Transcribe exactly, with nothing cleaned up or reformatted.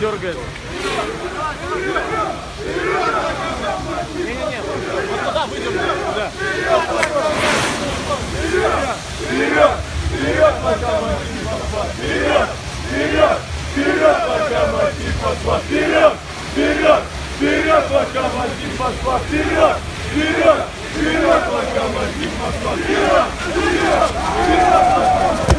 дергает. Не-не-не, вот туда выдернуть. Да. Вперед! Вперед, локомотив Москва! Вперед! Вперед! Вперед, локомотив Москва! Вперед! Вперед! Вперед, локомотив Москва! Вперед! Вперед! Вперед, локомотив Москва! Вперед! Вперед! Вперед!